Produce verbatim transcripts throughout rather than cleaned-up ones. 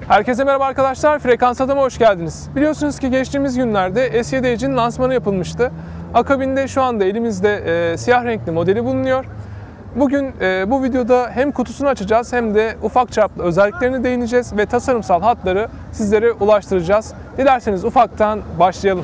Herkese merhaba arkadaşlar, Frekans Adam'a hoş geldiniz. Biliyorsunuz ki geçtiğimiz günlerde S yedi Edge'in lansmanı yapılmıştı. Akabinde şu anda elimizde e, siyah renkli modeli bulunuyor. Bugün e, bu videoda hem kutusunu açacağız hem de ufak çaplı özelliklerine değineceğiz ve tasarımsal hatları sizlere ulaştıracağız. Dilerseniz ufaktan başlayalım.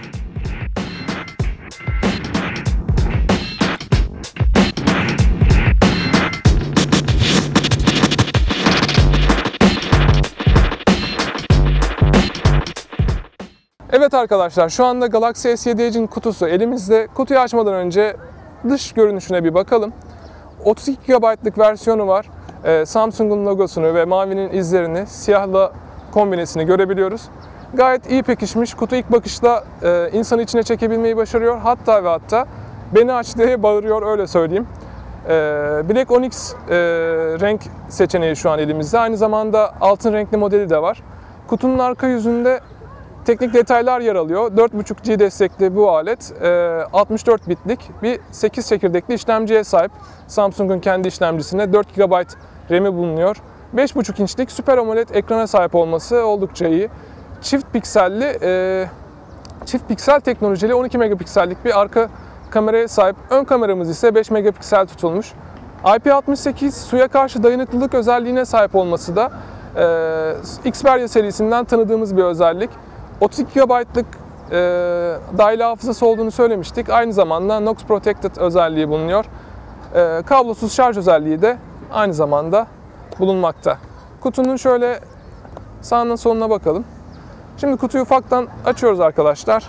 Evet arkadaşlar, şu anda Galaxy S yedi Edge'in kutusu elimizde. Kutuyu açmadan önce dış görünüşüne bir bakalım. otuz iki gigabaytlık versiyonu var. Ee, Samsung'un logosunu ve mavinin izlerini, siyahla kombinesini görebiliyoruz. Gayet iyi pekişmiş. Kutu ilk bakışta e, insanı içine çekebilmeyi başarıyor. Hatta ve hatta beni aç diye bağırıyor, öyle söyleyeyim. Ee, Black Onyx e, renk seçeneği şu an elimizde. Aynı zamanda altın renkli modeli de var. Kutunun arka yüzünde teknik detaylar yer alıyor. dört buçuk G destekli bu alet altmış dört bitlik bir sekiz çekirdekli işlemciye sahip. Samsung'un kendi işlemcisinde dört gigabayt RAM'i bulunuyor. beş buçuk inçlik Super AMOLED ekrana sahip olması oldukça iyi. Çift pikselli, çift piksel teknolojili on iki megapiksellik bir arka kameraya sahip. Ön kameramız ise beş megapiksel tutulmuş. I P altmış sekiz suya karşı dayanıklılık özelliğine sahip olması da Xperia serisinden tanıdığımız bir özellik. otuz iki gigabaytlık e, dahili hafızası olduğunu söylemiştik. Aynı zamanda Knox Protected özelliği bulunuyor. E, kablosuz şarj özelliği de aynı zamanda bulunmakta. Kutunun şöyle sağına soluna bakalım. Şimdi kutuyu ufaktan açıyoruz arkadaşlar.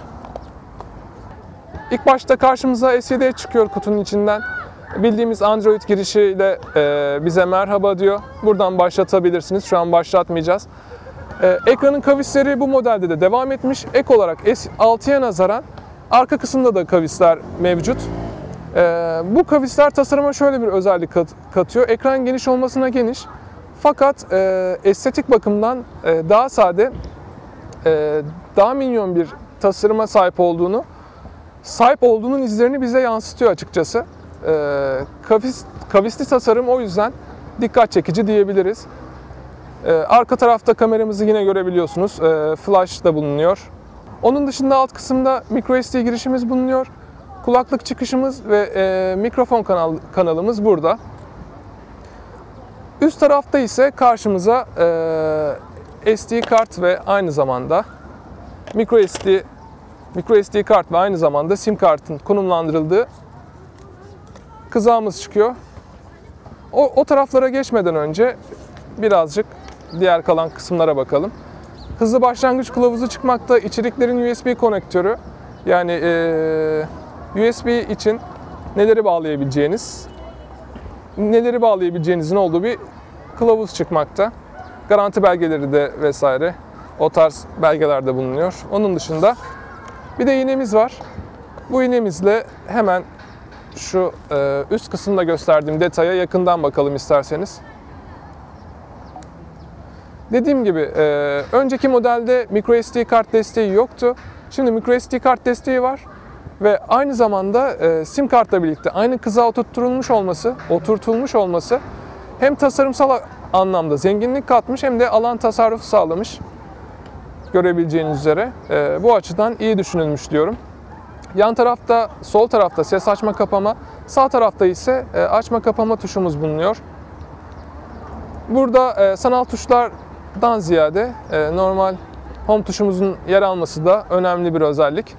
İlk başta karşımıza S yedi Edge çıkıyor kutunun içinden. Bildiğimiz Android girişiyle e, bize merhaba diyor. Buradan başlatabilirsiniz. Şu an başlatmayacağız. Ee, ekranın kavisleri bu modelde de devam etmiş. Ek olarak S altıya nazaran arka kısımda da kavisler mevcut. Ee, bu kavisler tasarıma şöyle bir özellik kat, katıyor. Ekran geniş olmasına geniş. Fakat e, estetik bakımdan e, daha sade, e, daha minyon bir tasarıma sahip olduğunu, sahip olduğunun izlerini bize yansıtıyor açıkçası. E, kavis, kavisli tasarım o yüzden dikkat çekici diyebiliriz. Ee, arka tarafta kameramızı yine görebiliyorsunuz. Ee, flash da bulunuyor. Onun dışında alt kısımda microSD girişimiz bulunuyor. Kulaklık çıkışımız ve e, mikrofon kanal, kanalımız burada. Üst tarafta ise karşımıza e, S D kart ve aynı zamanda microSD microSD kart ve aynı zamanda sim kartın konumlandırıldığı kızağımız çıkıyor. O, o taraflara geçmeden önce birazcık diğer kalan kısımlara bakalım. Hızlı başlangıç kılavuzu çıkmakta. İçeriklerin U S B konektörü, yani e, U S B için neleri bağlayabileceğiniz, neleri bağlayabileceğinizin olduğu bir kılavuz çıkmakta. Garanti belgeleri de vesaire o tarz belgeler de bulunuyor. Onun dışında bir de iğnemiz var. Bu iğnemizle hemen şu e, üst kısımda gösterdiğim detaya yakından bakalım isterseniz. Dediğim gibi e, önceki modelde microSD kart desteği yoktu. Şimdi microSD kart desteği var ve aynı zamanda e, sim kartla birlikte aynı kızağa oturtulmuş olması, oturtulmuş olması hem tasarımsal anlamda zenginlik katmış hem de alan tasarrufu sağlamış. Görebileceğiniz üzere e, bu açıdan iyi düşünülmüş diyorum. Yan tarafta, sol tarafta ses açma kapama, sağ tarafta ise e, açma kapama tuşumuz bulunuyor. Burada e, sanal tuşlar dan ziyade e, normal home tuşumuzun yer alması da önemli bir özellik.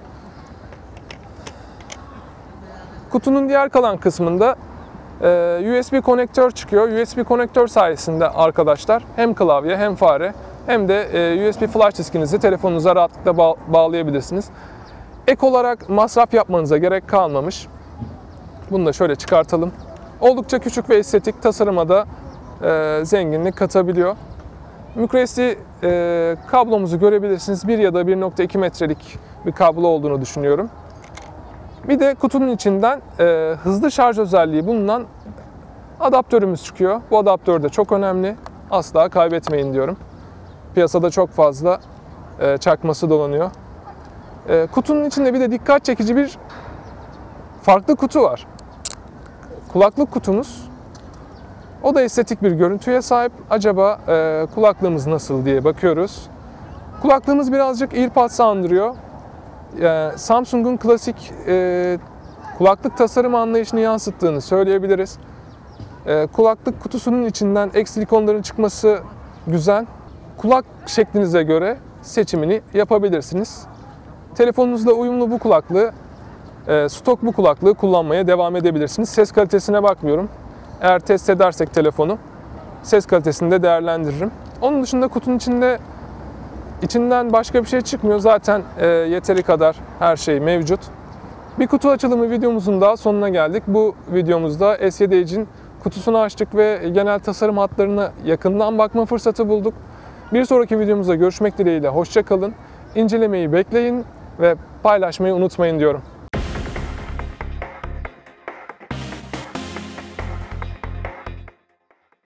Kutunun diğer kalan kısmında e, U S B konektör çıkıyor. U S B konektör sayesinde arkadaşlar hem klavye hem fare hem de e, U S B flash diskinizi telefonunuza rahatlıkla bağ bağlayabilirsiniz. Ek olarak masraf yapmanıza gerek kalmamış. Bunu da şöyle çıkartalım. Oldukça küçük ve estetik, tasarıma da e, zenginlik katabiliyor. microSD e, kablomuzu görebilirsiniz. bir ya da bir nokta iki metrelik bir kablo olduğunu düşünüyorum. Bir de kutunun içinden e, hızlı şarj özelliği bulunan adaptörümüz çıkıyor. Bu adaptör de çok önemli. Asla kaybetmeyin diyorum. Piyasada çok fazla e, çakması dolanıyor. E, kutunun içinde bir de dikkat çekici bir farklı kutu var. Kulaklık kutumuz. O da estetik bir görüntüye sahip. Acaba e, kulaklığımız nasıl diye bakıyoruz. Kulaklığımız birazcık AirPods'ı andırıyor. E, Samsung'un klasik e, kulaklık tasarım anlayışını yansıttığını söyleyebiliriz. E, kulaklık kutusunun içinden ek silikonların çıkması güzel. Kulak şeklinize göre seçimini yapabilirsiniz. Telefonunuzla uyumlu bu kulaklığı, e, stok bu kulaklığı kullanmaya devam edebilirsiniz. Ses kalitesine bakmıyorum. Eğer test edersek telefonu, ses kalitesini de değerlendiririm. Onun dışında kutunun içinde içinden başka bir şey çıkmıyor. Zaten e, yeteri kadar her şey mevcut. Bir kutu açılımı videomuzun daha sonuna geldik. Bu videomuzda S yedi Edge'in kutusunu açtık ve genel tasarım hatlarına yakından bakma fırsatı bulduk. Bir sonraki videomuzda görüşmek dileğiyle. Hoşça kalın. İncelemeyi bekleyin ve paylaşmayı unutmayın diyorum.